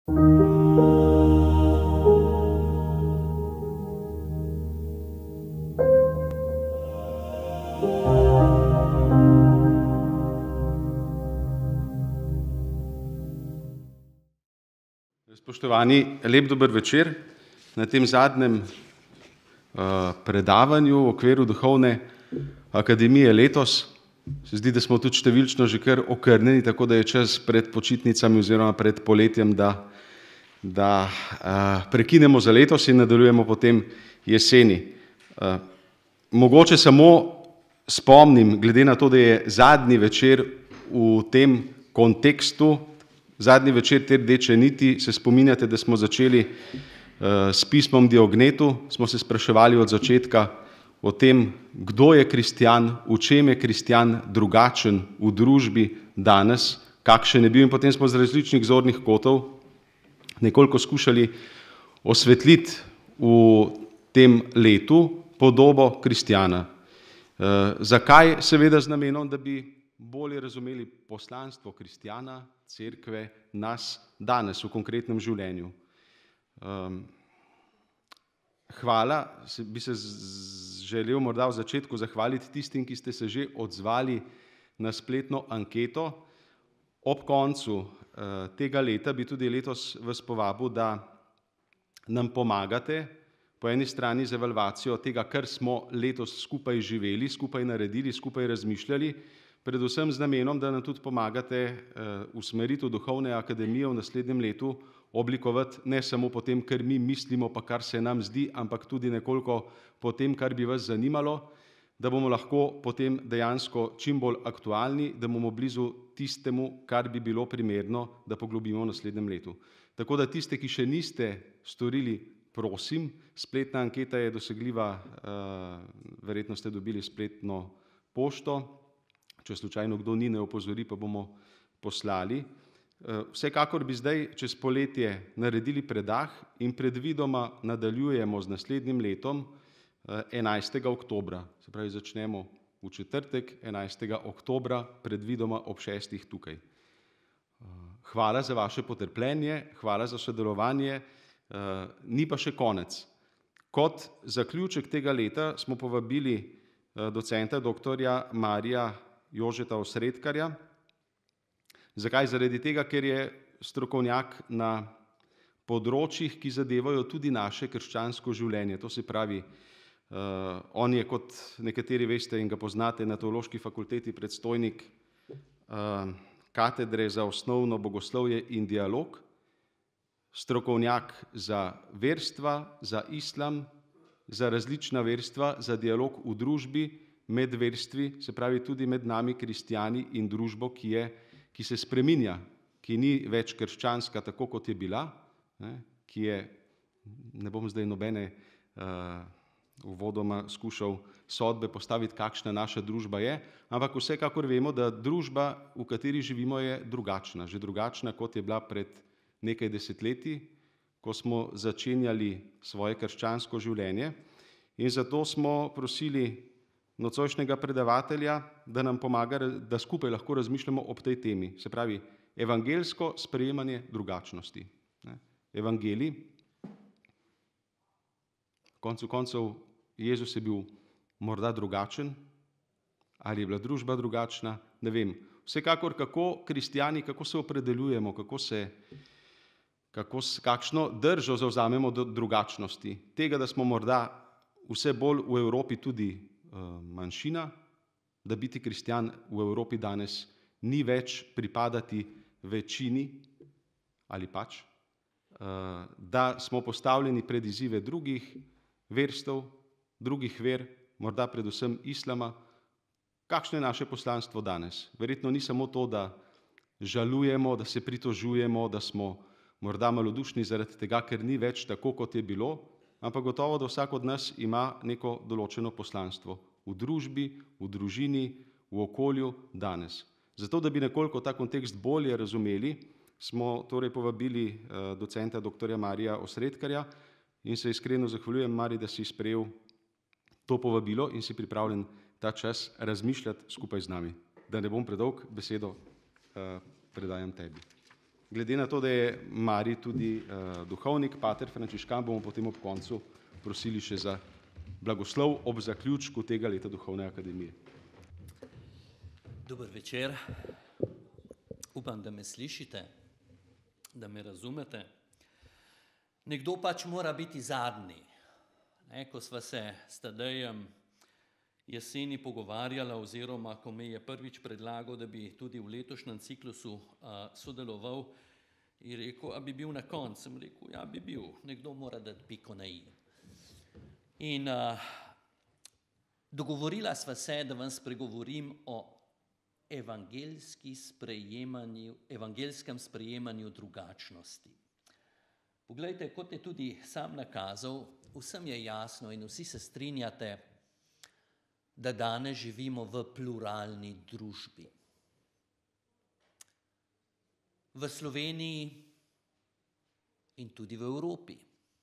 Spoštovani, lep dober večer. Na tem zadnjem predavanju v okviru Duhovne akademije letos se zdi, da smo tudi številčno že kar okrnjeni, tako da je čas pred počitnicami oziroma pred poletjem, da prekinemo za letos in nadaljujemo potem jeseni. Mogoče samo spomnim, glede na to, da je zadnji večer v tem kontekstu, zadnji večer te rdeče niti, se spominjate, da smo začeli s pismom Diognetu, smo se spraševali od začetka o tem, kdo je kristjan, v čem je kristjan drugačen v družbi danes, kakšen je bil, in potem smo z različnih zornih kotov nekoliko skušali osvetliti v tem letu podobo kristjana. Zakaj? Seveda z namenom, da bi bolje razumeli poslanstvo kristjana, cerkve, nas danes v konkretnem življenju. Hvala, bi se želel morda v začetku zahvaliti tistim, ki ste se že odzvali na spletno anketo. Ob koncu tega leta bi tudi letos vas povabil, da nam pomagate po eni strani z evalvacijo tega, kar smo letos skupaj živeli, skupaj naredili, skupaj razmišljali, predvsem z namenom, da nam tudi pomagate usmeritev Duhovne akademije v naslednjem letu oblikovati ne samo po tem, kar mi mislimo, pa kar se nam zdi, ampak tudi nekoliko po tem, kar bi vas zanimalo, da bomo lahko potem dejansko čim bolj aktualni, da bomo blizu tistemu, kar bi bilo primerno, da poglobimo v naslednjem letu. Tako da tiste, ki še niste storili, prosim, spletna anketa je dosegljiva, verjetno ste dobili spletno pošto, če slučajno kdo ni, ne opozori, pa bomo poslali. Vsekakor bi zdaj čez poletje naredili predah in predvidoma nadaljujemo z naslednjim letom 11. oktobra. Se pravi, začnemo v četrtek 11. oktobra, predvidoma ob 6. tukaj. Hvala za vaše potrpljenje, hvala za sodelovanje, ni pa še konec. Kot zaključek tega leta smo povabili docenta doktorja Marija Jožeta Osredkarja. Zakaj? Zaradi tega, ker je strokovnjak na področjih, ki zadevajo tudi naše krščansko življenje. To se pravi, on je, kot nekateri veste in ga poznate, na Teološki fakulteti predstojnik katedre za osnovno bogoslovje in dialog, strokovnjak za verstva, za islam, za različna verstva, za dialog v družbi, med verstvi, se pravi tudi med nami kristjani in družbo, ki se spreminja, ki ni več krščanska tako, kot je bila, ki je, ne bom zdaj nobene uvodoma skušal sodbe postaviti, kakšna naša družba je, ampak vsekakor vemo, da družba, v kateri živimo, je drugačna, že drugačna, kot je bila pred nekaj desetletji, ko smo začenjali svoje krščansko življenje, in zato smo prosili nocojšnjega predavatelja, da nam pomaga, da skupaj lahko razmišljamo ob tej temi, se pravi evangeljsko sprejemanje drugačnosti. Evangelij, koncu koncev Jezus je bil morda drugačen, ali je bila družba drugačna, ne vem. Vsekakor, kako kristjani, kako se opredeljujemo, kakšno držo zavzamemo do drugačnosti, tega, da smo morda vse bolj v Evropi tudi manjšina, da biti kristjan v Evropi danes ni več pripadati večini, ali pač, da smo postavljeni pred izzive drugih verstev, drugih ver, morda predvsem islama. Kakšno je naše poslanstvo danes? Verjetno ni samo to, da žalujemo, da se pritožujemo, da smo morda malodušni zaradi tega, ker ni več tako, kot je bilo, ampak gotovo, da vsak od nas ima neko določeno poslanstvo v družbi, v družini, v okolju danes. Zato, da bi nekoliko ta kontekst bolje razumeli, smo torej povabili docenta doktorja Marija Osredkarja in se iskreno zahvaljujem, Mari, da si sprejel to povabilo in si pripravljen ta čas razmišljati skupaj z nami. Da ne bom predolg, besedo predajam tebi. Glede na to, da je Mari tudi duhovnik, pater frančiškan, bomo potem ob koncu prosili še za blagoslov ob zaključku tega leta Duhovne akademije. Dober večer. Upam, da me slišite, da me razumete. Nekdo pač mora biti zadnji. Ko sva se s Tadejem jeseni pogovarjala oziroma ko me je prvič predlagal, da bi tudi v letošnjem ciklusu sodeloval, je rekel, a bi bil na koncu. Sem rekel, ja, bi bil. Nekdo mora dati piko na i. In dogovorila sva se, da vam spregovorim o evangelskem sprejemanju drugačnosti. Poglejte, kot je tudi sam nakazal, vsem je jasno in vsi se strinjate, da danes živimo v pluralni družbi. V Sloveniji in tudi v Evropi.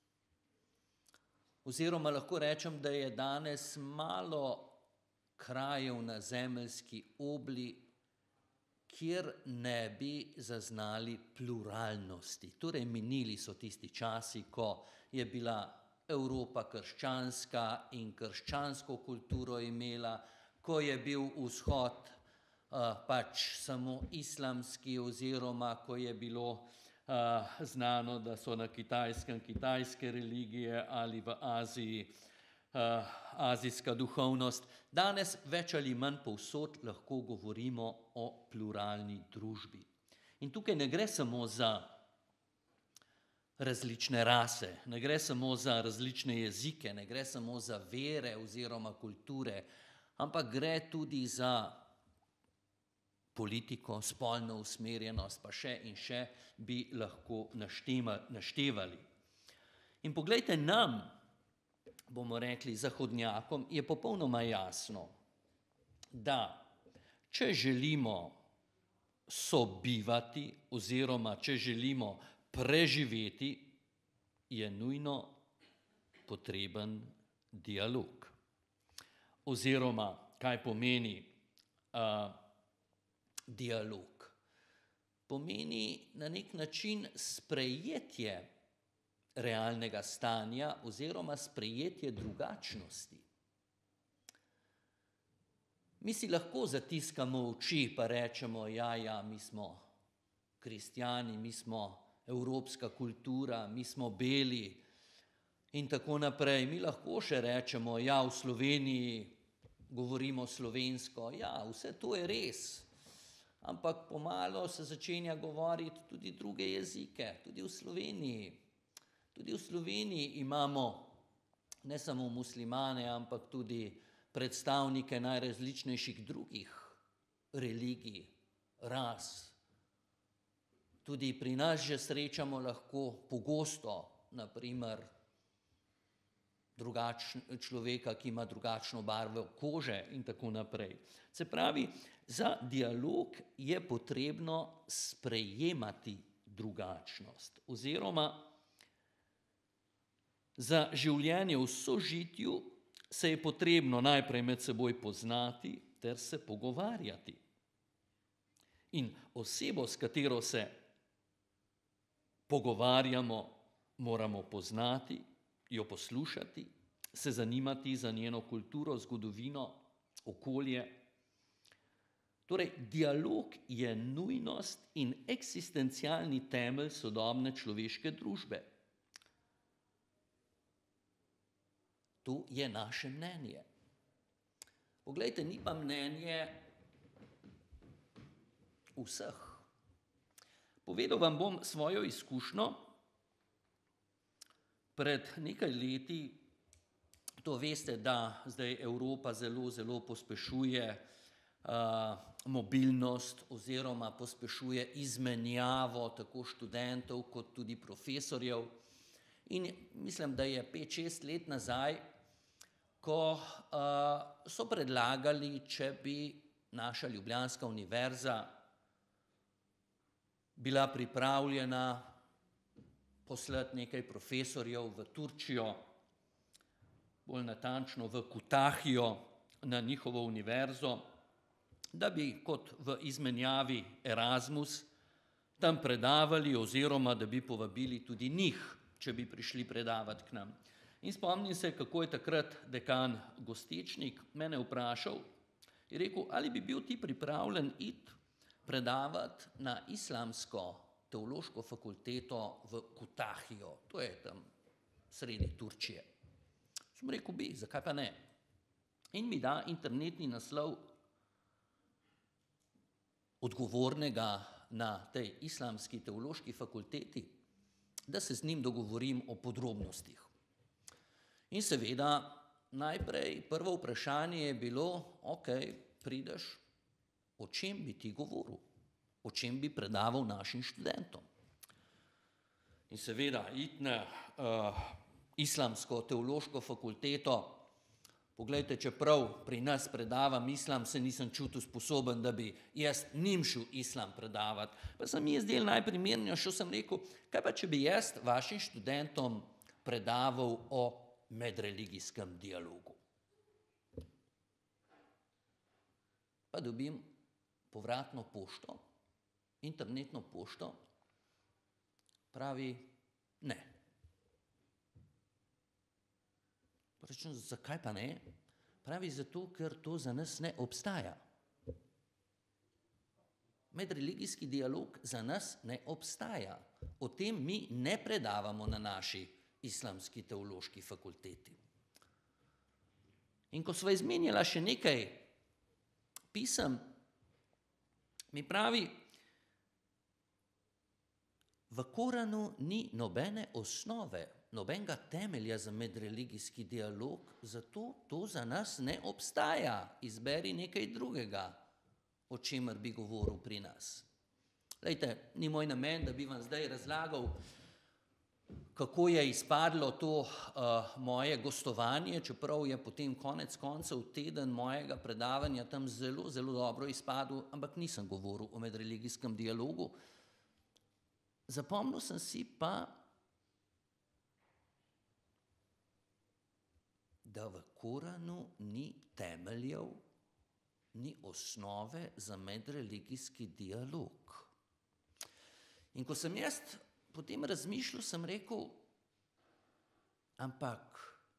Oziroma lahko rečem, da je danes malo krajev na zemeljski obli, kjer ne bi zaznali pluralnosti. Torej, minili so tisti časi, ko je bila Evropa krščanska in krščansko kulturo imela, ko je bil vzhod pač samo islamski oziroma ko je bilo znano, da so na Kitajskem kitajske religije ali v Aziji azijska duhovnost. Danes več ali manj povsod lahko govorimo o pluralni družbi. In tukaj ne gre samo za različne rase, ne gre samo za različne jezike, ne gre samo za vere oziroma kulture, ampak gre tudi za politiko, spolno usmerjenost, pa še in še bi lahko naštevali. In poglejte, nam, bomo rekli zahodnjakom, je popolnoma jasno, da če želimo sobivati oziroma če želimo preživeti, je nujno potreben dialog. Oziroma, kaj pomeni dialog? Pomeni na nek način sprejetje realnega stanja oziroma sprejetje drugačnosti. Mi si lahko zatiskamo oči pa rečemo, ja, mi smo kristjani, mi smo evropska kultura, mi smo beli in tako naprej. Mi lahko še rečemo, ja, v Sloveniji govorimo slovensko, ja, vse to je res, ampak pomalo se začenja govoriti tudi druge jezike, tudi v Sloveniji. Tudi v Sloveniji imamo ne samo muslimane, ampak tudi predstavnike najrazličnejših drugih religij, ras. Tudi pri nas že srečamo lahko pogosto, naprimer, človeka, ki ima drugačno barvo kože in tako naprej. Se pravi, za dialog je potrebno sprejemati drugačnost oziroma za življenje v sožitju se je potrebno najprej med seboj poznati ter se pogovarjati. In osebo, s katero se pogovarjamo, moramo poznati, jo poslušati, se zanimati za njeno kulturo, zgodovino, okolje. Torej, dialog je nujnost in eksistencialni temelj sodobne človeške družbe. To je naše mnenje. Poglejte, ni pa mnenje vseh. Povedal vam bom svojo izkušnjo. Pred nekaj leti, to veste, da zdaj Evropa zelo pospešuje mobilnost oziroma pospešuje izmenjavo tako študentov kot tudi profesorjev. In mislim, da je 5-6 let nazaj, ko so predlagali, če bi naša Ljubljanska univerza bila pripravljena poslati nekaj profesorjev v Turčijo, bolj natančno v Kutahijo, na njihovo univerzo, da bi kot v izmenjavi Erasmus tam predavali oziroma da bi povabili tudi njih, če bi prišli predavati k nam. In spomnim se, kako je takrat dekan Gostečnik mene vprašal, je rekel, ali bi bil ti pripravljen iti predavati na islamsko teološko fakulteto v Kutahijo, to je tam sredi Turčije. Sem rekel, bi, zakaj pa ne? In mi da internetni naslov odgovornega na tej islamski teološki fakulteti, da se z njim dogovorim o podrobnostih. In seveda, najprej prvo vprašanje je bilo, ok, prideš, o čem bi ti govoril, o čem bi predaval našim študentom. In seveda, iti na islamsko teološko fakulteto, poglejte, čeprav pri nas predavam islam, se nisem čutil sposoben, da bi jaz njim šel islam predavati. Pa sem mi je zdel najprimernejše, šel sem rekel, kaj pa če bi jaz vašim študentom predaval o medreligijskem dialogu. Pa dobim povratno pošto, internetno pošto, pravi ne. Rečem, zakaj pa ne? Pravi, zato, ker to za nas ne obstaja. Medreligijski dialog za nas ne obstaja. O tem mi ne predavamo na naši islamski teološki fakulteti. In ko sva izmenjala še nekaj pisem, mi pravi, v Koranu ni nobene osnove, nobenega temelja za medreligijski dialog, zato to za nas ne obstaja. Izberi nekaj drugega, o čemer bi govoril pri nas. Glejte, ni moj namen, da bi vam zdaj razlagal, kako je izpadlo to moje gostovanje, čeprav je potem konec koncev teden mojega predavanja tam zelo, zelo dobro izpadel, ampak nisem govoril o medreligijskem dialogu. Zapomnil sem si pa, da v Koranu ni temeljev, ni osnove za medreligijski dialog. In ko sem jaz potem razmišljal, sem rekel, ampak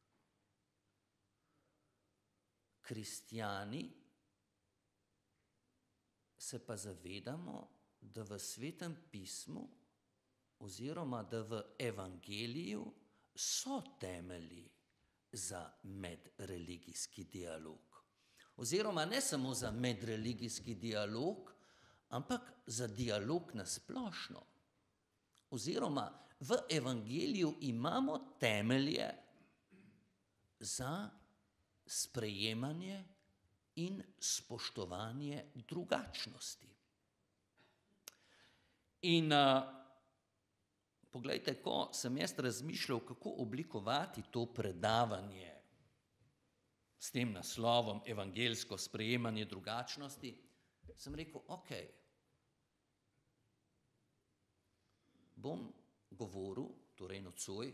kristjani se pa zavedamo, da v Svetem pismu oziroma da v evangeliju so temelji za medreligijski dialog. Oziroma ne samo za medreligijski dialog, ampak za dialog na splošno. Oziroma v evangeliju imamo temelje za sprejemanje in spoštovanje drugačnosti. In poglejte, ko sem jaz razmišljal, kako oblikovati to predavanje s tem naslovom Evangeljsko sprejemanje drugačnosti, sem rekel, ok, bom govoril, torej nocoj,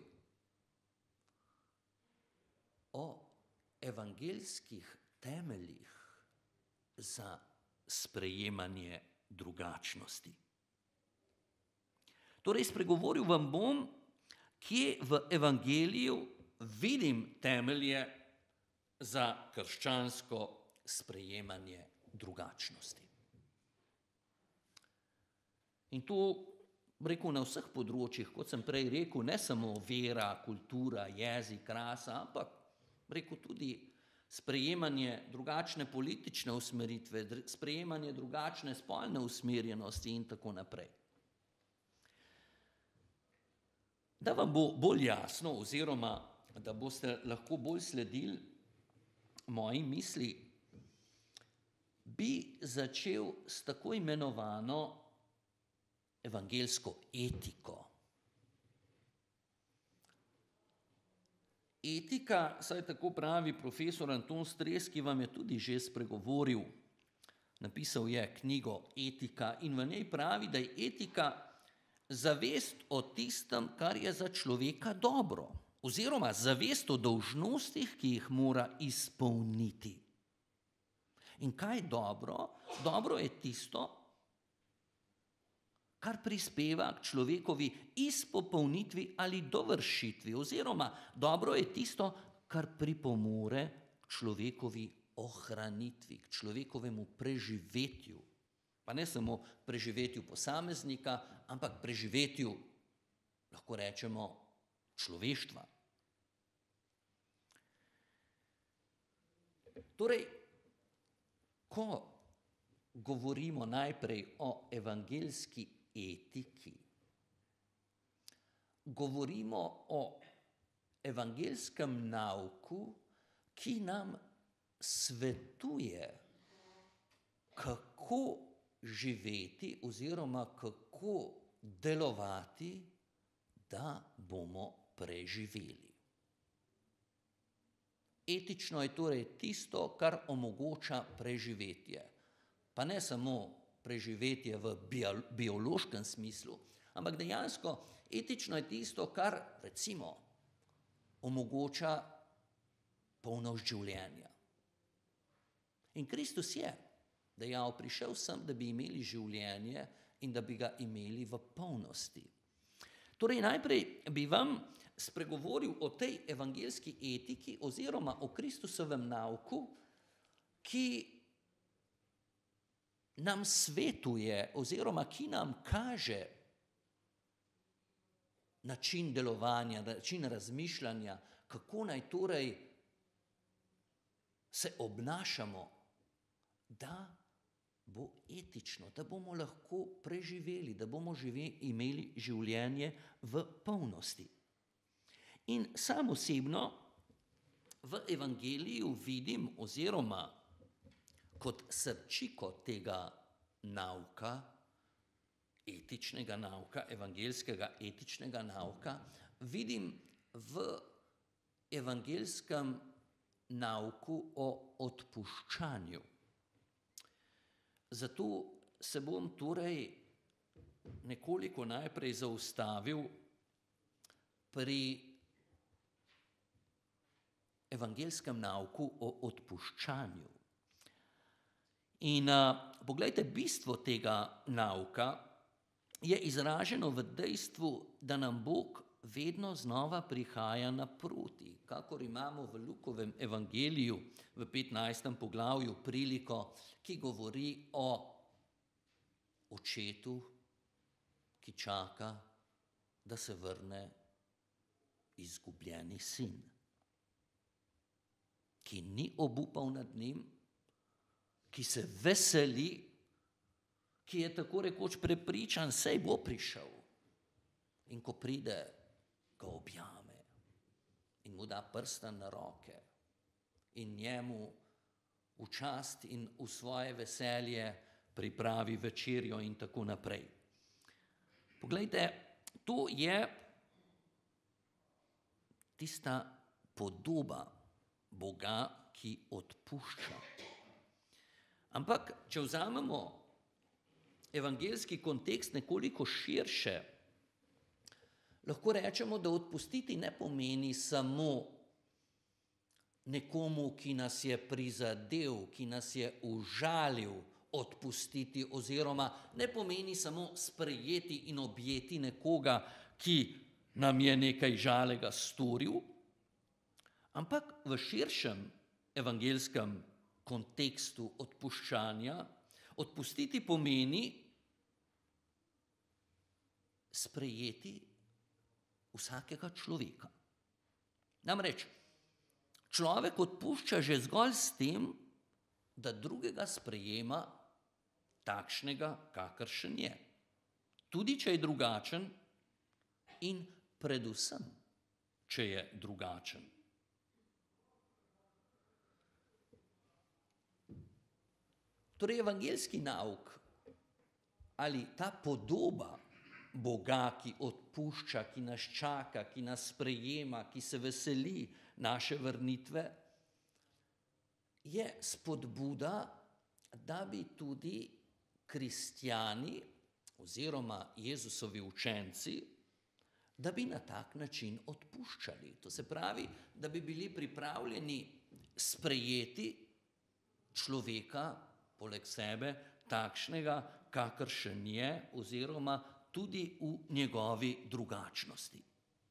o evangeljskih temeljih za sprejemanje drugačnosti. Torej, spregovoril vam bom, kje v evangeliju vidim temelje za krščansko sprejemanje drugačnosti. In to, rekel, na vseh področjih, kot sem prej rekel, ne samo vera, kultura, jezik, rasa, ampak rekel tudi sprejemanje drugačne politične usmeritve, sprejemanje drugačne spolne usmerjenosti in tako naprej. Da vam bo bolj jasno oziroma da boste lahko bolj sledili moji misli, bi začel s tako imenovano evangeljsko etiko. Etika, saj tako pravi profesor Anton Stres, ki vam je tudi že spregovoril, napisal je knjigo Etika in v njej pravi, da je etika zavest o tistem, kar je za človeka dobro, oziroma zavest o dolžnostih, ki jih mora izpolniti. In kaj je dobro? Dobro je tisto, kar prispeva k človekovi izpopolnitvi ali dovršitvi, oziroma dobro je tisto, kar pripomore k človekovi ohranitvi, k človekovemu preživetju. Pa ne samo preživetju posameznika, ampak preživetju, lahko rečemo, človeštva. Torej, ko govorimo najprej o evangeljski etiki, govorimo o evangeljskem nauku, ki nam svetuje, kako živeti oziroma kako delovati, da bomo preživeli. Etično je torej tisto, kar omogoča preživetje. Pa ne samo preživetje v biološkem smislu, ampak dejansko etično je tisto, kar recimo omogoča polnost življenja. In Kristus je dejal, prišel sem, da bi imeli življenje in da bi ga imeli v polnosti. Torej najprej bi vam spregovoril o tej evangeljski etiki oziroma o Kristusovem nauku, ki nam svetuje oziroma ki nam kaže način delovanja, način razmišljanja, kako naj torej se obnašamo, da bo etično, da bomo lahko preživeli, da bomo imeli življenje v polnosti. In sam osebno v evangeliju vidim oziroma kot srčiko tega nauka, etičnega nauka, evangeljskega etičnega nauka, vidim v evangeljskem nauku o odpuščanju. Zato se bom torej nekoliko najprej zaustavil pri evangeljskem nauku o odpuščanju. In poglejte, bistvo tega nauka je izraženo v dejstvu, da nam Bog vedno znova prihaja naproti. Kakor imamo v Lukovem evangeliju v 15. poglavju priliko, ki govori o očetu, ki čaka, da se vrne izgubljeni sin, ki ni obupal nad njim, ki se veseli, ki je tako rekoč prepričan, saj bo prišel. In ko pride, ga objame in mu da prsten na roke in njemu v čast in v svoje veselje pripravi večerjo in tako naprej. Poglejte, to je tista podoba Boga, ki odpušča. Ampak, če vzamemo evangeljski kontekst nekoliko širše, lahko rečemo, da odpustiti ne pomeni samo nekomu, ki nas je prizadel, ki nas je užalil, odpustiti, oziroma ne pomeni samo sprejeti in objeti nekoga, ki nam je nekaj žalega storil, ampak v širšem evangeljskem kontekstu odpuščanja, odpustiti pomeni sprejeti vsakega človeka. Namreč, človek odpušča že zgolj s tem, da drugega sprejema takšnega, kakršen je. Tudi, če je drugačen in predvsem, če je drugačen. Torej, evangeljski nauk ali ta podoba Boga, ki odpušča, ki nas čaka, ki nas sprejema, ki se veseli naše vrnitve, je spodbuda, da bi tudi kristjani oziroma Jezusovi učenci, da bi na tak način odpuščali. To se pravi, da bi bili pripravljeni sprejeti človeka poleg sebe takšnega, kakršen je, oziroma tudi v njegovi drugačnosti.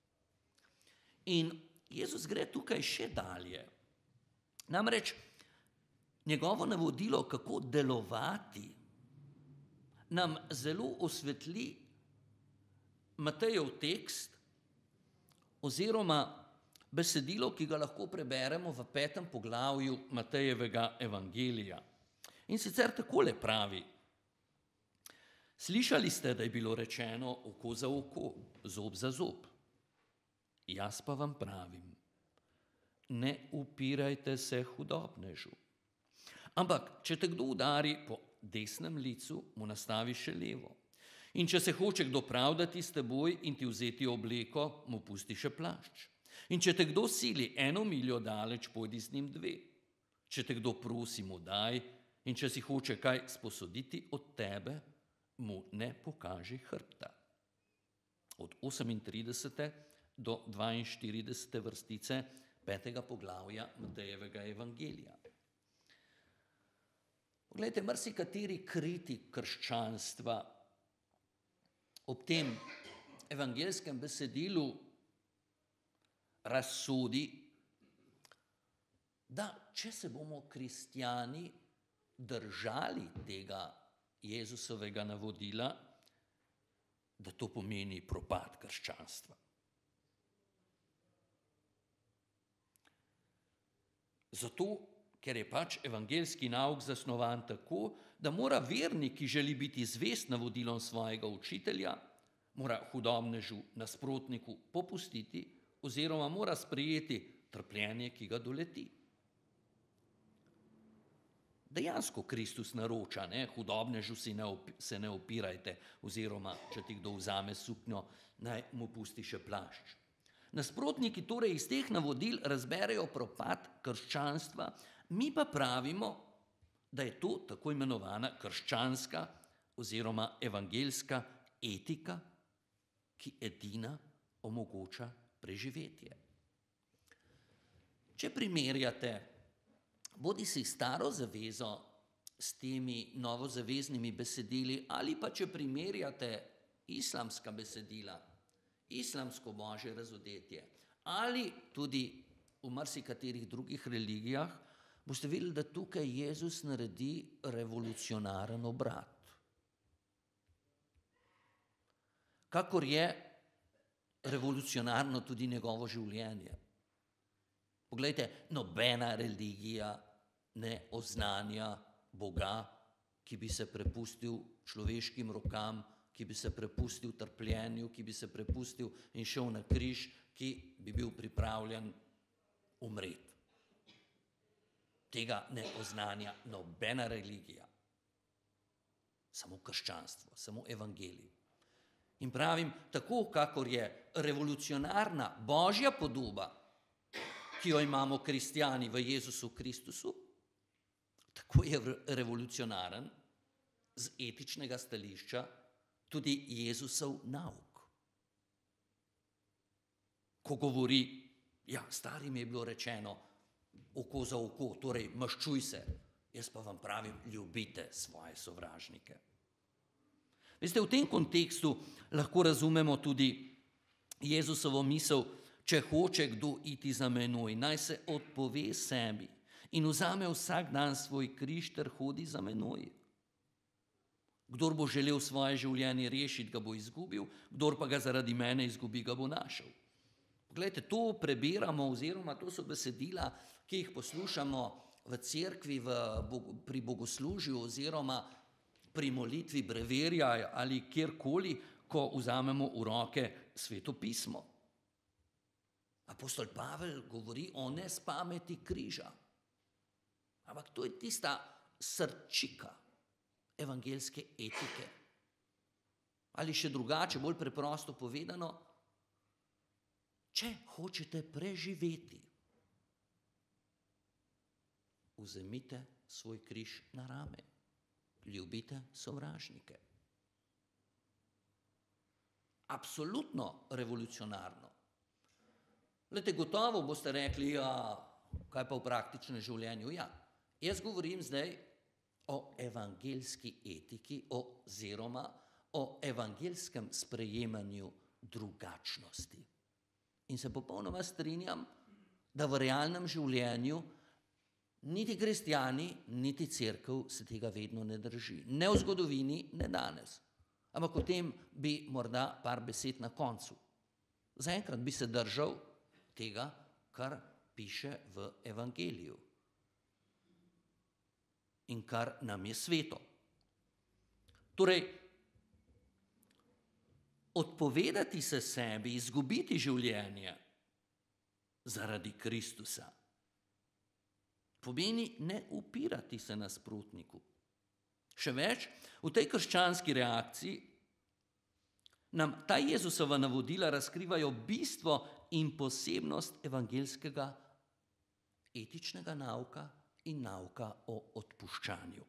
In Jezus gre tukaj še dalje. Namreč njegovo navodilo, kako delovati, nam zelo osvetli Matejev tekst oziroma besedilo, ki ga lahko preberemo v 5. poglavju Matejevega evangelija. In sicer takole pravi: Slišali ste, da je bilo rečeno oko za oko, zob za zob. Jaz pa vam pravim, ne upirajte se hudobnežu. Ampak, če te kdo udari po desnem licu, mu nastavi še levo. In če se hoče kdo pravdati s teboj in ti vzeti obleko, mu pusti še plašč. In če te kdo sili 1 miljo daleč, pojdi z njim 2. Če te kdo prosi, mu daj, in če si hoče kaj sposoditi od tebe, mu ne pokaži hrbta. Od 38. do 42. vrstice 5. poglavja Matejevega evangelija. Poglejte, marsikateri kritik krščanstva ob tem evangelskem besedilu razsodi, da če se bomo kristjani držali tega Jezusovega navodila, da to pomeni propad krščanstva. Zato, ker je pač evangeljski nauk zasnovan tako, da mora vernik, ki želi biti zvest navodilom svojega učitelja, mora hudobnežu nasprotniku popustiti oziroma mora sprejeti trpljenje, ki ga doleti. Dejansko Kristus naroča, hudobnežu se ne upirajte, oziroma, če ti kdo vzame suknjo, naj mu pusti še plašč. Nasprotniki torej iz teh navodil razberejo propad krščanstva, mi pa pravimo, da je to tako imenovana krščanska oziroma evangeljska etika, ki edina omogoča preživetje. Če primerjate bodisi staro zavezo s temi novozaveznimi besedili, ali pa če primerjate islamska besedila, islamsko božje razodetje, ali tudi v marsikaterih drugih religijah, boste videli, da tukaj Jezus naredi revolucionaren obrat. Kakor je revolucionarno tudi njegovo življenje. Poglejte, nobena religija ne oznanja Boga, ki bi se prepustil človeškim rokam, ki bi se prepustil trpljenju, ki bi se prepustil in šel na križ, ki bi bil pripravljen umreti. Tega ne oznanja nobena religija. Samo krščanstvo, samo evangelij. In pravim, tako kakor je revolucionarna božja podoba, ki jo imamo kristjani v Jezusu Kristusu, tako je revolucionaren z etičnega stališča tudi Jezusov nauk. Ko govori, starim je bilo rečeno, oko za oko, torej maščuj se, jaz pa vam pravim, ljubite svoje sovražnike. Veste, v tem kontekstu lahko razumemo tudi Jezusovo misel, če hoče kdo iti za menoj, naj se odpove sebi in vzame vsak dan svoj križ ter hodi za menoj. Kdor bo želel svoje življenje rešiti, ga bo izgubil, kdor pa ga zaradi mene izgubi, ga bo našel. Poglejte, to prebiramo oziroma to so besedila, ki jih poslušamo v cerkvi, pri bogoslužju oziroma pri molitvi breverja ali kjerkoli, ko vzamemo v roke Sveto pismo. Apostol Pavel govori o nespameti križa. Ampak to je tista srčika evangeljske etike. Ali še drugače, bolj preprosto povedano, če hočete preživeti, vzemite svoj križ na rame, ljubite sovražnike. Absolutno revolucionarno. Glejte, gotovo boste rekli, kaj pa v praktičnem življenju? Jaz govorim zdaj o evangeljski etiki oziroma o evangelskem sprejemanju drugačnosti. In se popolnoma strinjam, da v realnem življenju niti kristjani, niti cerkev se tega vedno ne drži. Ne v zgodovini, ne danes. Ampak o tem bi morda par besed na koncu. Zaenkrat bi se držal tega, kar piše v evangeliju in kar nam je sveto. Torej, odpovedati se sebi, izgubiti življenje zaradi Kristusa, pomeni ne upirati se nasprotniku. Še več, v tej krščanski reakciji nam ta Jezusova navodila razkrivajo bistvo in posebnost evangelskega etičnega nauka in nauka o odpuščanju.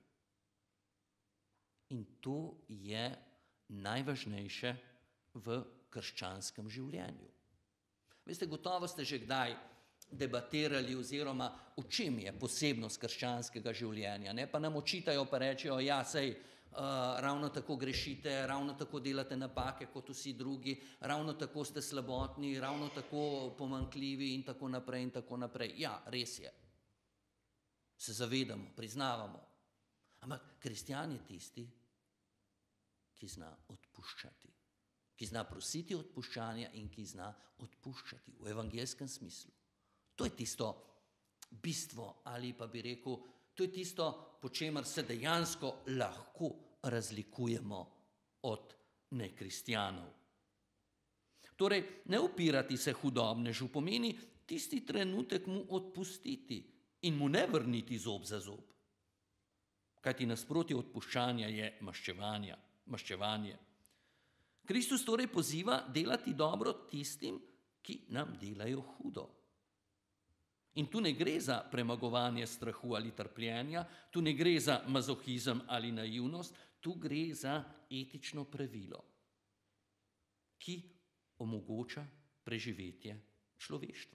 In to je najvažnejše v krščanskem življenju. Veste, gotovo ste že kdaj debatirali oziroma v čem je posebnost krščanskega življenja, ne? Pa nam očitajo, pa rečejo, ja, sej, ravno tako grešite, ravno tako delate napake kot vsi drugi, ravno tako ste slabotni, ravno tako pomanjkljivi in tako naprej in tako naprej. Ja, res je. Se zavedamo, priznavamo. Ampak kristjan je tisti, ki zna odpuščati, ki zna prositi odpuščanja in ki zna odpuščati v evangelskem smislu. To je tisto bistvo, ali pa bi rekel, to je tisto, po čemer se dejansko lahko razlikujemo od nekristjanov. Torej, ne upirati se hudobnežu pomeni tisti trenutek mu odpustiti in mu ne vrniti zob za zob. Kajti nasprotje odpuščanja je maščevanje. Kristus torej poziva delati dobro tistim, ki nam delajo hudo. In tu ne gre za premagovanje strahu ali trpljenja, tu ne gre za mazohizem ali naivnost, tu gre za etično pravilo, ki omogoča preživetje človeštva.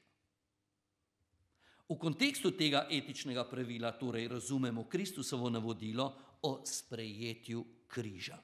V kontekstu tega etičnega pravila torej razumemo Kristusovo navodilo o sprejetju križa.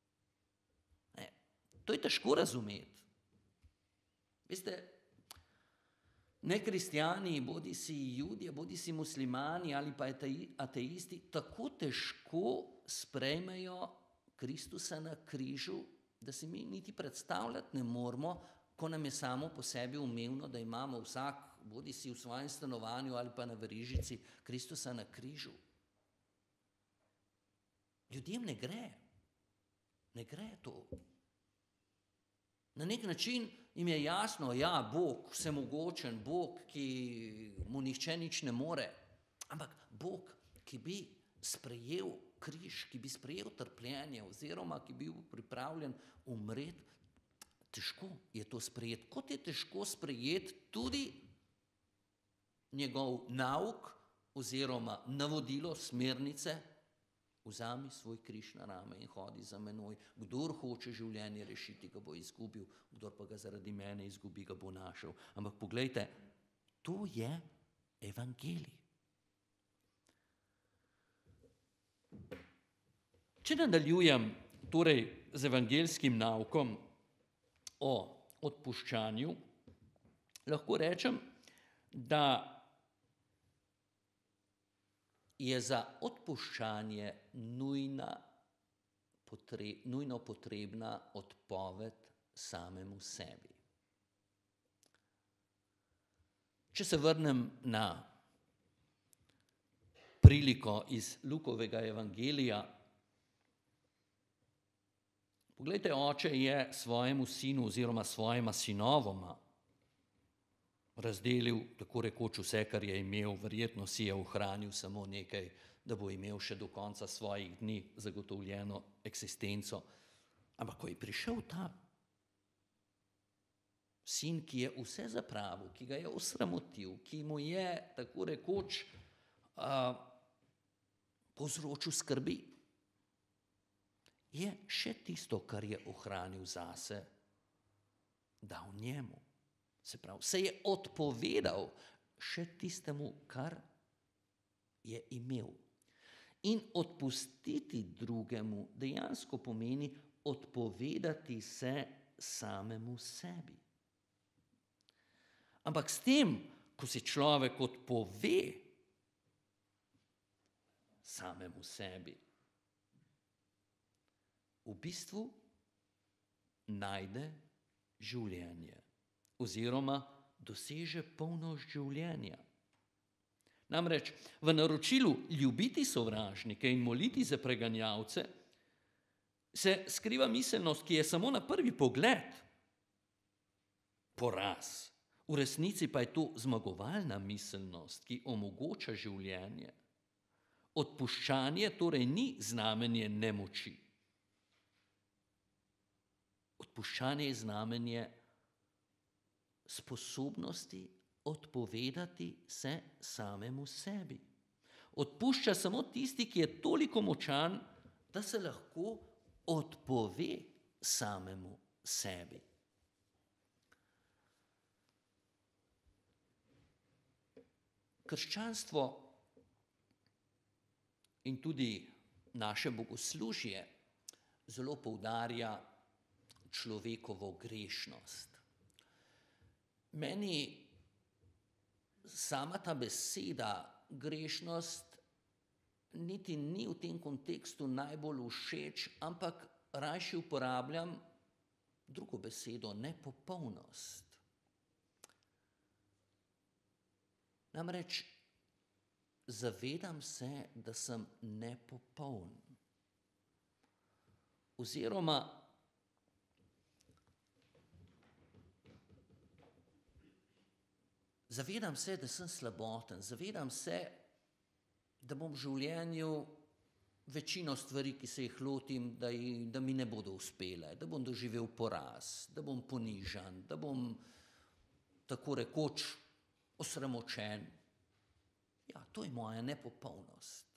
To je težko razumeti. Veste, nekristjani, bodi si judje, bodi si muslimani ali pa ateisti, tako težko sprejmejo Kristusa na križu, da si mi niti predstavljati ne moremo, ko nam je samo po sebi umevno, da imamo vsak, bodi si v svojem stanovanju ali pa na verižici, Kristusa na križu. Ljudem ne gre. Ne gre to. Na nek način jim je jasno, ja, Bog, vsemogočen, Bog, ki mu nihče nič ne more, ampak Bog, ki bi sprejel križ, ki bi sprejel trpljenje oziroma ki bi bil pripravljen umreti, težko je to sprejeti. Kot je težko sprejeti tudi njegov nauk oziroma navodilo, smernice, vzami svoj križ na rame in hodi za menoj. Kdor hoče življenje rešiti, ga bo izgubil, kdor pa ga zaradi mene izgubi, ga bo našel. Ampak poglejte, to je evangelij. Če nadaljujem torej z evangelskim naukom o odpuščanju, lahko rečem, da je za odpuščanje nujno potrebna odpoved samemu sebi. Če se vrnem na priliko iz Lukovega evangelija, poglejte, oče je svojemu sinu oziroma svojima sinovoma razdelil tako rekoč vse, kar je imel, verjetno si je ohranil samo nekaj, da bo imel še do konca svojih dni zagotovljeno eksistenco. Ampak ko je prišel ta sin, ki je vse zapravil, ki ga je osramotil, ki mu je tako rekoč povzročil skrbi, je še tisto, kar je ohranil zase, dal njemu. Se pravi, se je odpovedal še tistemu, kar je imel. In odpustiti drugemu dejansko pomeni odpovedati se samemu sebi. Ampak s tem, ko se človek odpove samemu sebi, v bistvu najde življenje oziroma doseže polnost življenja. Namreč v naročilu ljubiti sovražnike in moliti za preganjalce se skriva miselnost, ki je samo na prvi pogled poraz. V resnici pa je to zmagovalna miselnost, ki omogoča življenje. Odpuščanje torej ni znamenje nemoči. Odpuščanje je znamenje sposobnosti odpovedati se samemu sebi. Odpušča samo tisti, ki je toliko močan, da se lahko odpove samemu sebi. Krščanstvo in tudi naše bogoslužje zelo poudarja človekovo grešnost. Meni sama ta beseda grešnost niti ni v tem kontekstu najbolj všeč, ampak rajši uporabljam drugo besedo, nepopolnost. Namreč zavedam se, da sem nepopoln. Oziroma zavedam se, da sem slaboten, zavedam se, da bom v življenju večino stvari, ki se jih lotim, da mi ne bodo uspele, da bom doživel poraz, da bom ponižan, da bom tako rekoč osramočen. Ja, to je moja nepopolnost.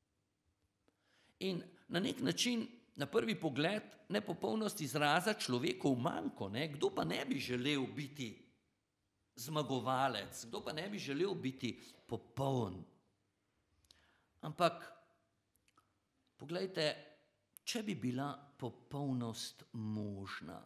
In na nek način, na prvi pogled, nepopolnost izraza človekov manko, ne? Kdo pa ne bi želel biti zmagovalec, kdo pa ne bi želel biti popoln? Ampak, poglejte, če bi bila popolnost možna,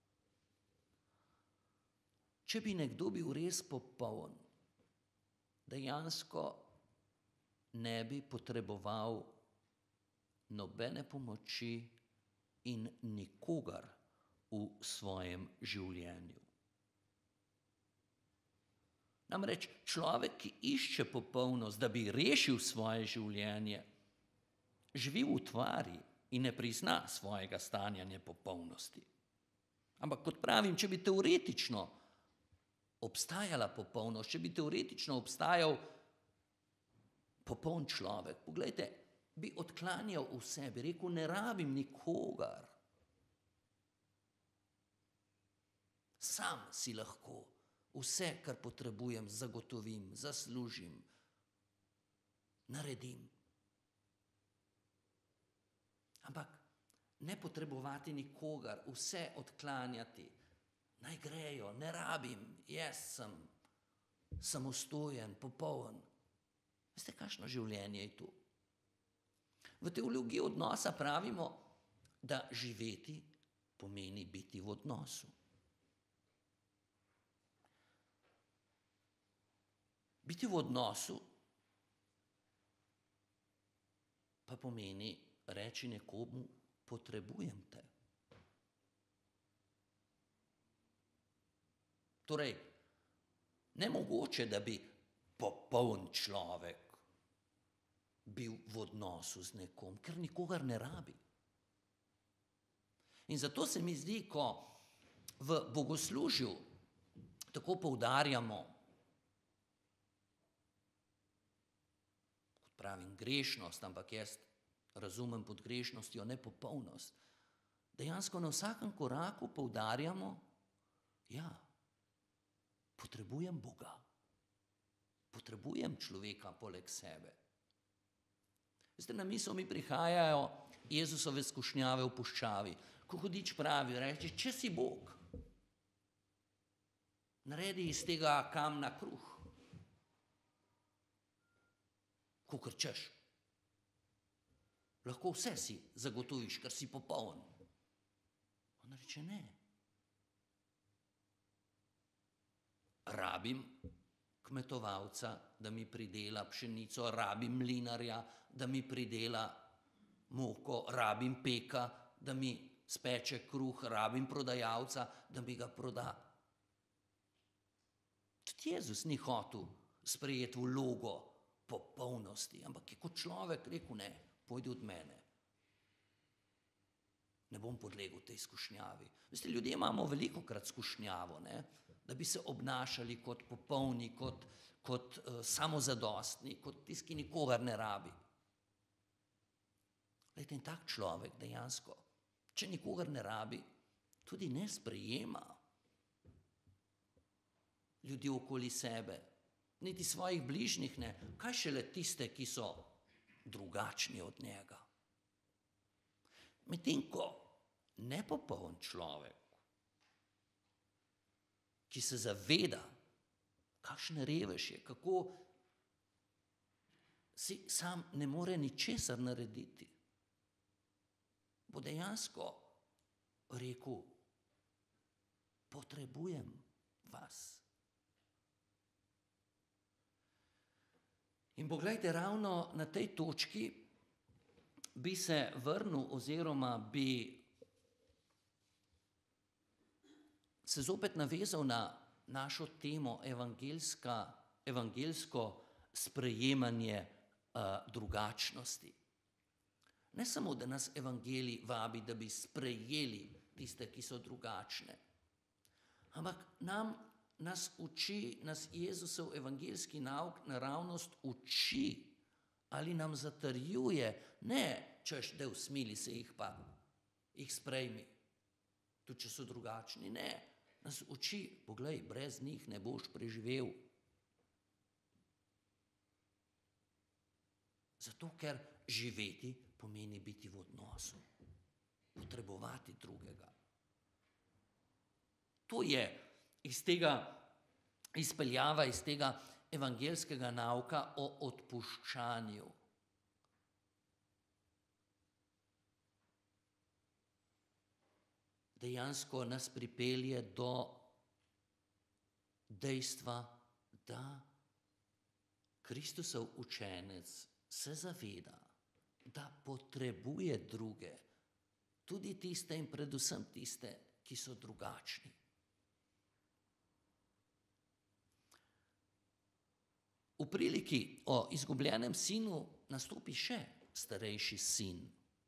če bi nekdo bil res popoln, dejansko ne bi potreboval nobene pomoči in nikogar v svojem življenju. Namreč človek, ki išče popolnost, da bi rešil svoje življenje, živi v utvari in ne prizna svojega stanja nepopolnosti. Ampak kot pravim, če bi teoretično obstajala popolnost, če bi teoretično obstajal popoln človek, poglejte, bi odklanjal vse, bi rekel, ne rabim nikogar. Sam si lahko vse, kar potrebujem, zagotovim, zaslužim, naredim. Ampak ne potrebovati nikogar, vse odklanjati, naj grejo, ne rabim, jaz sem samostojen, popoln. Veste, kakšno življenje je tu? V teologiji odnosa pravimo, da živeti pomeni biti v odnosu. Biti v odnosu pa pomeni reči nekomu, potrebujem te. Torej, nemogoče, da bi popoln človek bil v odnosu z nekom, ker nikogar ne rabi. In zato se mi zdi, ko v bogoslužju tako poudarjamo, kot pravim, grešnost, ampak jaz razumem pod grešnostjo nepopolnost, dejansko na vsakem koraku poudarjamo, ja, potrebujem Boga, potrebujem človeka poleg sebe. Veste, na misel mi prihajajo Jezusove skušnjave v puščavi, ko hudič pravi, reče, če si Bog, naredi iz tega kamna kruh, kakor češ. Lahko vse si zagotoviš, ker si popoln. On reče ne. Rabim kmetovalca, da mi pridela pšenico, rabim mlinarja, da mi pridela moko, rabim peka, da mi speče kruh, rabim prodajalca, da mi ga proda. Tudi Jezus ni hotel sprejeti vlogo popolnosti, ampak je kot človek rekel ne, pojdi od mene. Ne bom podlegel tej skušnjavi. Veste, ljudje imamo velikokrat skušnjavo, ne? Da bi se obnašali kot popolni, kot samozadostni, kot tisti, ki nikogar ne rabi. Glejte, in tak človek dejansko, če nikogar ne rabi, tudi ne sprejema ljudi okoli sebe, niti svojih bližnjih ne, kaj šele tiste, ki so drugačni od njega. Medtem ko nepopoln človek, ki se zaveda, kakšen revež je, kako si sam ne more ničesar narediti, bo dejansko rekel, potrebujem vas. In poglejte, ravno na tej točki bi se vrnil oziroma bi se zopet navezal na našo temo evangelsko sprejemanje drugačnosti. Ne samo, da nas evangelij vabi, da bi sprejeli tiste, ki so drugačne, ampak nas Jezusov evangeljski nauk naravnost uči ali nam zatrjuje, ne češ, da usmili se jih pa, jih sprejmi, tudi če so drugačni, ne, nas uči, poglej, brez njih ne boš preživel. Zato, ker živeti pomeni biti v odnosu, potrebovati drugega. To je izpeljava iz tega evangeljskega nauka o odpuščanju. Dejansko nas pripelje do dejstva, da Kristusov učenec se zaveda, da potrebuje druge, tudi tiste in predvsem tiste, ki so drugačni. V priliki o izgubljenem sinu nastopi še starejši sin.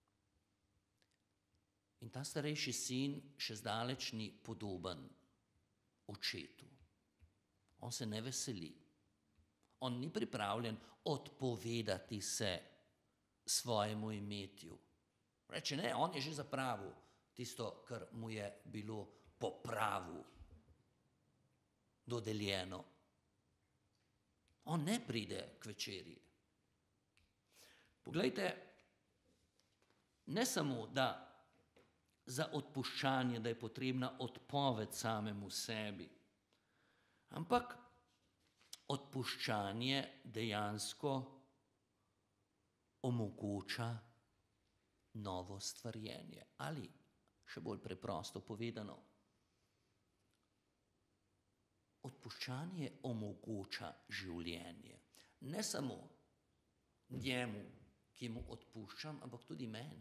In ta starejši sin še zdaleč ni podoben očetu. On se ne veseli. On ni pripravljen odpovedati se svojemu imetju. Reče, ne, on je že zapravil tisto, kar mu je bilo po pravu dodeljeno. On ne pride k večerji. Poglejte, ne samo, da za odpuščanje, da je potrebna odpoved samemu sebi, ampak odpuščanje dejansko omogoča novo stvarjenje. Ali, še bolj preprosto povedano, odpuščanje omogoča življenje. Ne samo njemu, ki mu odpuščam, ampak tudi meni.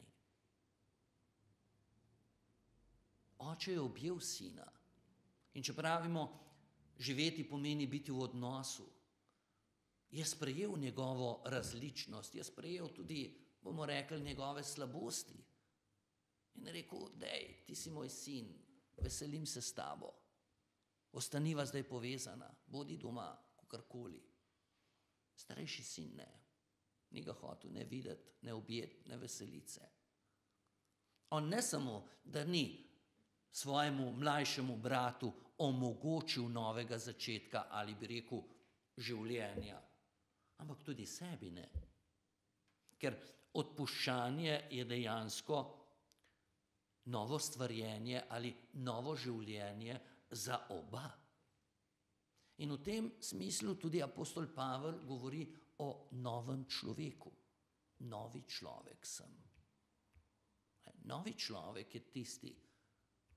Oče je objel sina. In če pravimo, živeti pomeni biti v odnosu, je sprejel njegovo različnost, je sprejel tudi, bomo rekli, njegove slabosti. In rekel, dej, ti si moj sin, veselim se s tabo. Ostaniva zdaj povezana, bodi doma, kakorkoli. Starejši sin ne. Ni ga hotel ne videti, ne objeti, ne veseliti se. On ne samo, da ni svojemu mlajšemu bratu omogočil novega začetka ali bi rekel življenja, ampak tudi sebi ne. Ker odpuščanje je dejansko novo stvarjenje ali novo življenje za oba. In v tem smislu tudi apostol Pavel govori o novem človeku. Novi človek sem. Novi človek je tisti,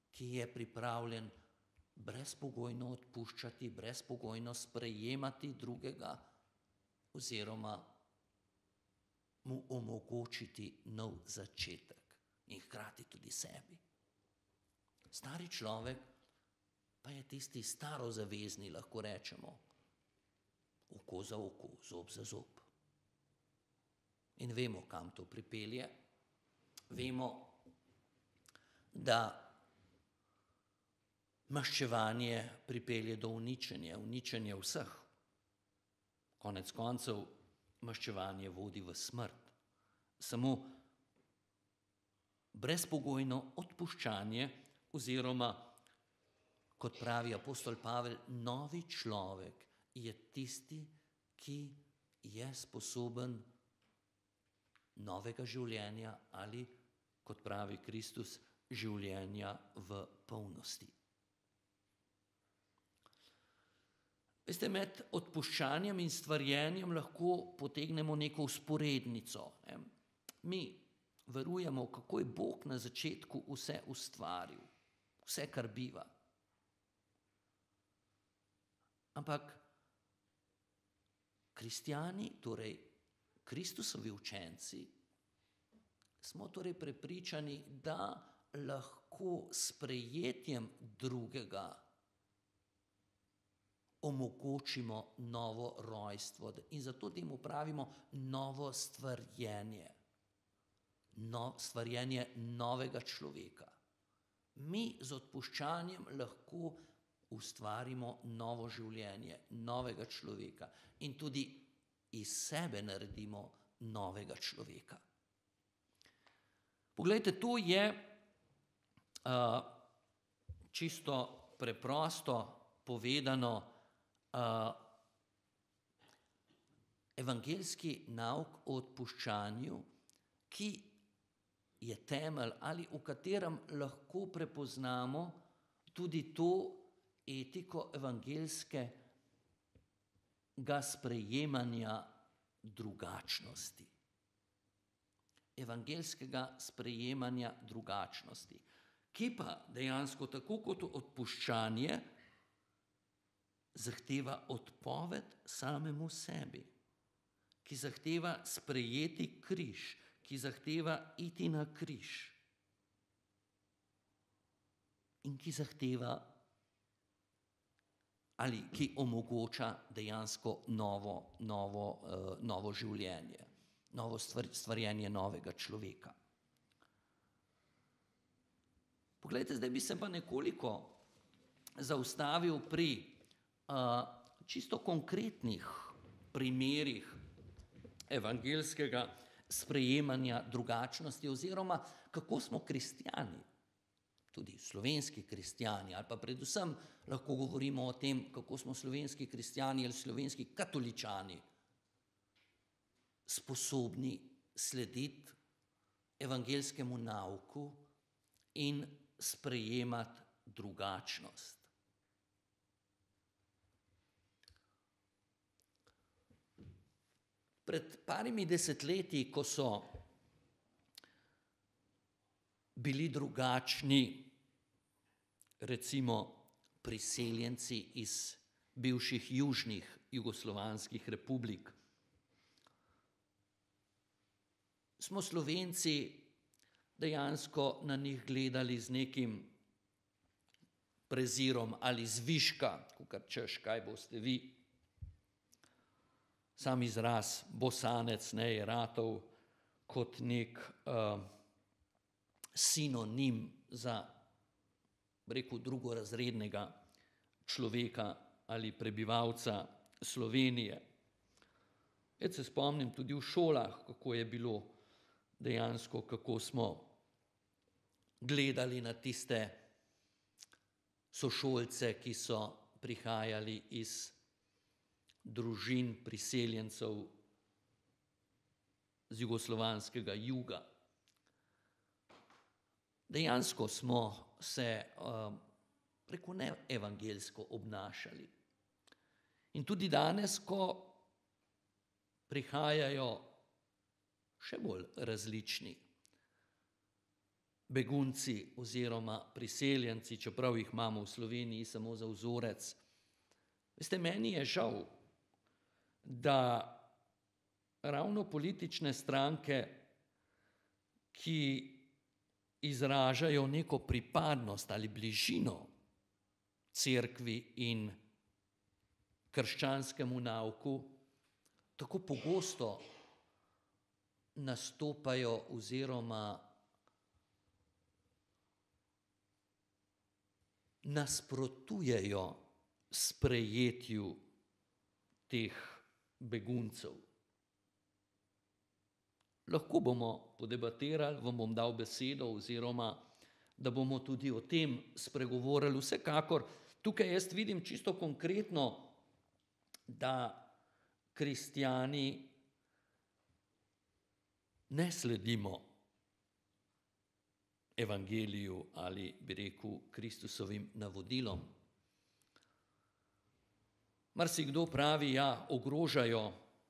ki je pripravljen brezpogojno odpuščati, brezpogojno sprejemati drugega oziroma mu omogočiti nov začetek in hkrati tudi sebi. Stari človek pa je tisti starozavezni, lahko rečemo, oko za oko, zob za zob. In vemo, kam to pripelje. Vemo, da maščevanje pripelje do uničenja vseh. Konec koncev maščevanje vodi v smrt. Samo brezpogojno odpuščanje oziroma, kot pravi apostol Pavel, novi človek je tisti, ki je sposoben novega življenja ali, kot pravi Kristus, življenja v polnosti. Veste, med odpuščanjem in stvarjenjem lahko potegnemo neko vzporednico. Mi verujemo, kako je Bog na začetku vse ustvaril, vse, kar biva. Ampak kristjani, torej Kristusovi učenci, smo torej prepričani, da lahko s sprejetjem drugega omogočimo novo rojstvo in zato temu pravimo novo stvarjenje, stvarjenje novega človeka. Mi z odpuščanjem lahko ustvarimo novo življenje, novega človeka in tudi iz sebe naredimo novega človeka. Poglejte, to je čisto preprosto povedano evangeljski nauk o odpuščanju, ki je temelj ali v katerem lahko prepoznamo tudi to etiko evangeljskega sprejemanja drugačnosti. Evangeljskega sprejemanja drugačnosti, ki pa dejansko tako kot odpuščanje zahteva odpoved samemu sebi, ki zahteva sprejeti križ, ki zahteva iti na križ in ki zahteva ali ki omogoča dejansko novo življenje, novo stvarjenje novega človeka. Poglejte, zdaj bi se pa nekoliko zaustavil pri čisto konkretnih primerih evangeljskega sprejemanja drugačnosti oziroma kako smo kristjani, tudi slovenski kristjani, ali pa predvsem lahko govorimo o tem, kako smo slovenski kristjani ali slovenski katoličani sposobni slediti evangeljskemu nauku in sprejemati drugačnost. Pred parimi desetletji, ko so bili drugačni, recimo priseljenci iz bivših južnih jugoslovanskih republik, smo Slovenci dejansko na njih gledali z nekim prezirom ali zviška, kakor češ, kaj boste vi. Sam izraz Bosanec je ratal kot nek sinonim za, rekel, drugorazrednega človeka ali prebivalca Slovenije. Jaz se spomnim tudi v šolah, kako je bilo dejansko, kako smo gledali na tiste sošolce, ki so prihajali iz družin priseljencev z jugoslovanskega juga. Dejansko smo se, rekel, neevangeljsko obnašali. In tudi danes, ko prihajajo še bolj različni, begunci oziroma priseljenci, čeprav jih imamo v Sloveniji samo za vzorec. Veste, meni je žal, da ravno politične stranke, ki izražajo neko pripadnost ali bližino cerkvi in krščanskemu nauku, tako pogosto nastopajo oziroma nasprotujejo sprejetju teh beguncev. Lahko bomo podebatirali, vam bom dal besedo oziroma da bomo tudi o tem spregovorili. Vsekakor tukaj jaz vidim čisto konkretno, da kristjani ne sledimo evangeliju ali, bi rekel, Kristusovim navodilom. Marsikdo pravi, ja, ogrožajo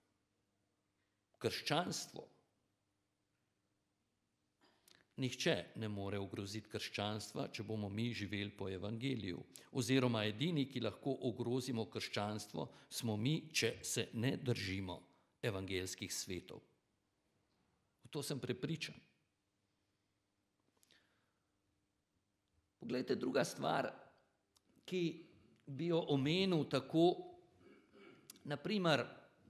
krščanstvo. Nihče ne more ogroziti krščanstva, če bomo mi živeli po evangeliju. Oziroma edini, ki lahko ogrozimo krščanstvo, smo mi, če se ne držimo evangelskih svetov. V to sem prepričan. Poglejte, druga stvar, ki bi jo omenil tako, naprimer,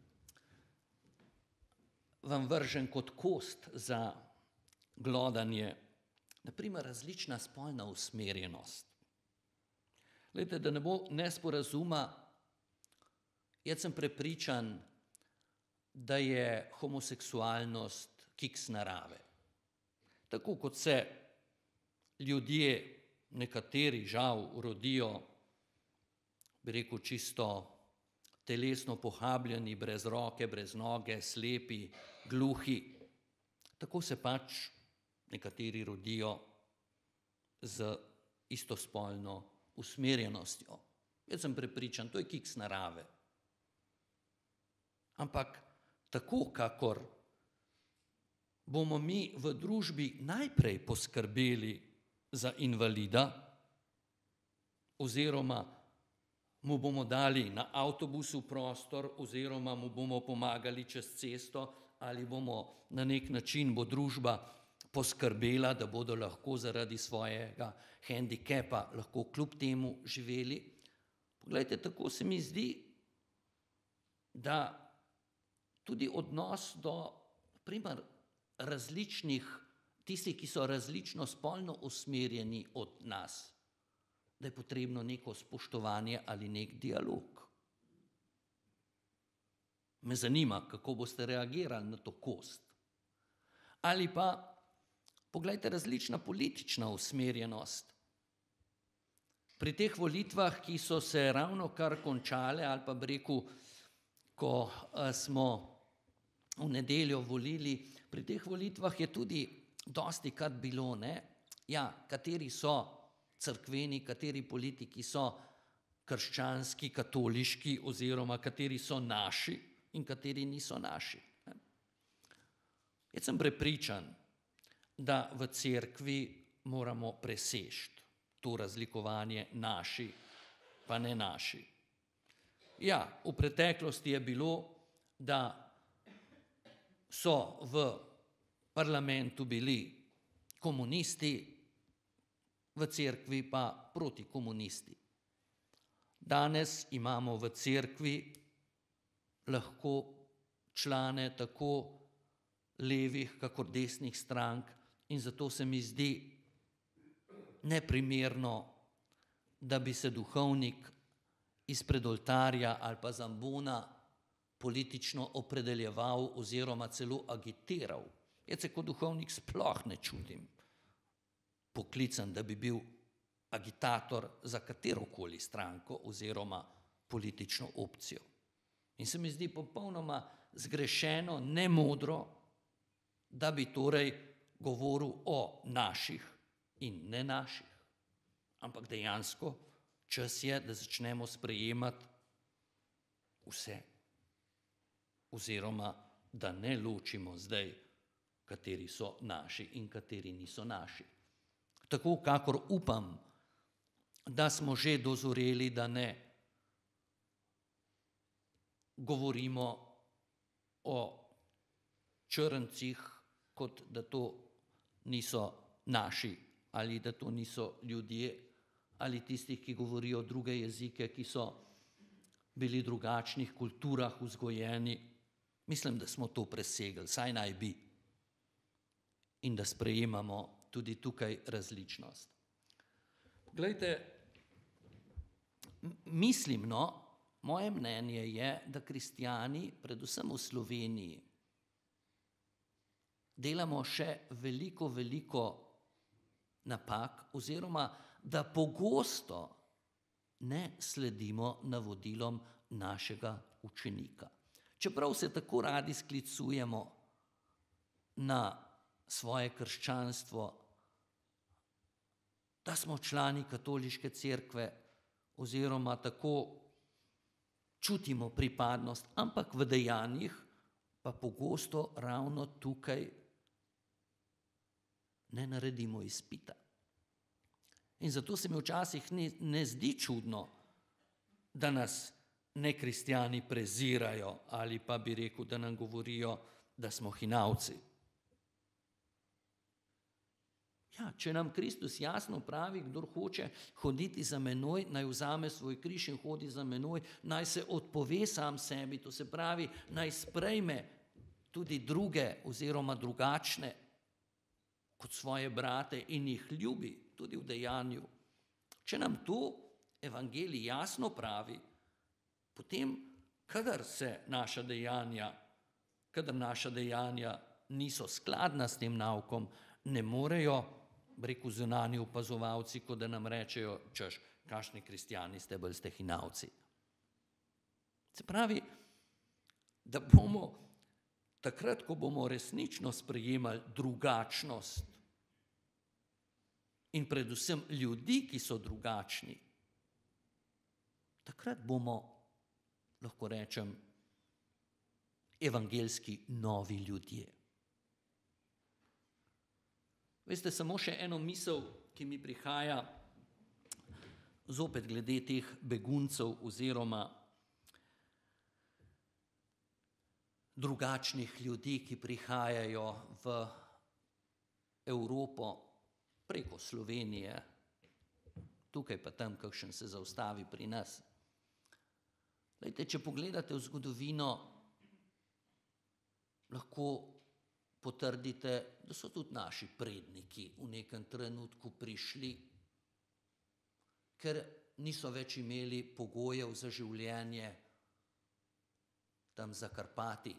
vam vržem kot kost za glodanje, naprimer različna spolna usmerjenost. Glejte, da ne bo nesporazuma, jaz sem prepričan, da je homoseksualnost kiks narave. Tako kot se ljudje, nekateri žal, rodijo, bi rekel, čisto telesno pohabljeni, brez roke, brez noge, slepi, gluhi, tako se pač nekateri rodijo z istospolno usmerjenostjo. Jaz sem prepričan, to je kiks narave. Ampak tako, kakor bomo mi v družbi najprej poskrbeli za invalida oziroma mu bomo dali na avtobusu prostor oziroma mu bomo pomagali čez cesto ali bomo na nek način bo družba poskrbela, da bodo lahko zaradi svojega hendikepa lahko kljub temu živeli. Poglejte, tako se mi zdi, da tudi odnos do, naprimer, različnih, tistih, ki so različno spolno usmerjeni od nas, da je potrebno neko spoštovanje ali nek dialog. Me zanima, kako boste reagirali na to kost. Ali pa, poglejte, različna politična usmerjenost. Pri teh volitvah, ki so se ravnokar končale, ali pa bi rekel, ko smo v nedeljo volili, pri teh volitvah je tudi dostikrat bilo, ne? Ja, kateri so cerkveni, kateri politiki so krščanski, katoliški oziroma kateri so naši in kateri niso naši. Jaz sem prepričan, da v cerkvi moramo preseči to razlikovanje naši pa ne naši. Ja, v preteklosti je bilo, da so v parlamentu bili komunisti, v cerkvi pa protikomunisti. Danes imamo v cerkvi lahko člane tako levih, kakor desnih strank in zato se mi zdi neprimerno, da bi se duhovnik izpred oltarja ali pa zambona politično opredeljeval oziroma celo agitiral. Jaz se kot duhovnik sploh ne čutim poklican, da bi bil agitator za katerokoli stranko oziroma politično opcijo. In se mi zdi popolnoma zgrešeno, nemodro, da bi torej govoril o naših in ne naših. Ampak dejansko čas je, da začnemo sprejemati vse. Oziroma, da ne ločimo zdaj, kateri so naši in kateri niso naši. tako kakor upam, da smo že dozoreli, da ne govorimo o črncih, kot da to niso naši, ali da to niso ljudje, ali tistih, ki govorijo druge jezike, ki so bili v drugačnih kulturah vzgojeni. Mislim, da smo to presegli, saj naj bi. In da sprejemamo tudi tukaj različnost. Glejte, mislim, moje mnenje je, da kristjani, predvsem v Sloveniji, delamo še veliko napak, oziroma da pogosto ne sledimo navodilom našega učenika. Čeprav se tako radi sklicujemo na svoje krščanstvo, da smo člani katoliške cerkve, oziroma tako čutimo pripadnost, ampak v dejanjih pa pogosto ravno tukaj ne naredimo izpita. In zato se mi včasih ne zdi čudno, da nas nekristjani prezirajo, ali pa bi rekel, da nam govorijo, da smo hinavci. Ja, če nam Kristus jasno pravi, kdor hoče hoditi za menoj, naj vzame svoj križ in hodi za menoj, naj se odpove sam sebi, to se pravi, naj sprejme tudi druge oziroma drugačne kot svoje brate in jih ljubi tudi v dejanju. Če nam to evangelij jasno pravi, potem, kadar naša dejanja niso skladna s tem naukom, ne morejo, rekel zunanji opazovalci, kot da nam rečejo, češ, kakšni kristjani ste, bolj ste hinavci. Se pravi, da bomo takrat, ko bomo resnično sprejemali drugačnost in predvsem ljudi, ki so drugačni, takrat bomo, lahko rečem, evangeljski novi ljudje. Veste, samo še eno misel, ki mi prihaja zopet glede teh beguncev oziroma drugačnih ljudi, ki prihajajo v Evropo preko Slovenije, tukaj pa tam kakšen se zaustavi pri nas. Glejte, če pogledate v zgodovino, lahko potrdite, da so tudi naši predniki v nekem trenutku prišli, ker niso več imeli pogojev za življenje tam za Karpati.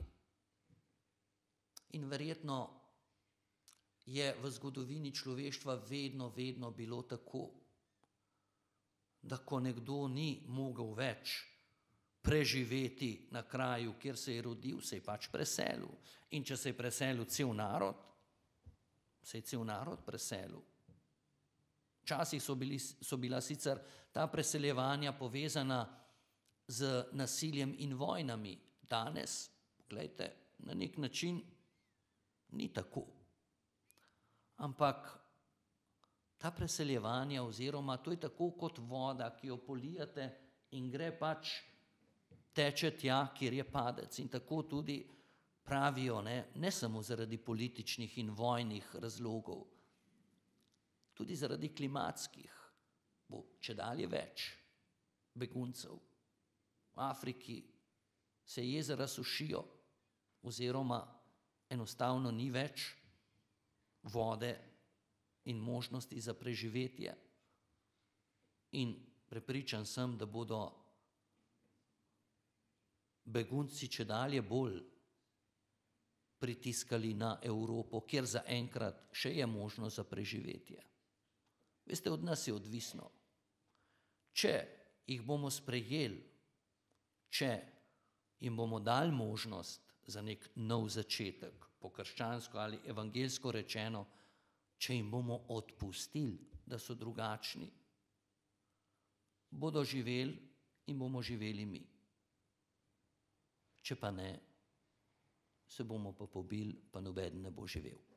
In verjetno je v zgodovini človeštva vedno bilo tako, da ko nekdo ni mogel več preživeti na kraju, kjer se je rodil, se je pač preselil. In če se je preselil cel narod, se je cel narod preselil. Včasih so bila sicer ta preseljevanja povezana z nasiljem in vojnami. Danes, poglejte, na nek način ni tako. Ampak ta preseljevanja oziroma to je tako kot voda, ki jo polijate in gre pač teče tja, kjer je padec. In tako tudi pravijo, ne samo zaradi političnih in vojnih razlogov, tudi zaradi klimatskih bo čedalje več beguncev. V Afriki se jezera sušijo oziroma enostavno ni več vode in možnosti za preživetje. In prepričan sem, da bodo begunci čedalje bolj pritiskali na Evropo, kjer zaenkrat še je možnost za preživetje. Veste, od nas je odvisno. Če jih bomo sprejeli, če jim bomo dali možnost za nek nov začetek, po krščansko ali evangeljsko rečeno, če jim bomo odpustili, da so drugačni, bodo živeli in bomo živeli mi. Če pa ne, se bomo pa pobili, pa nobeden ne bo živel.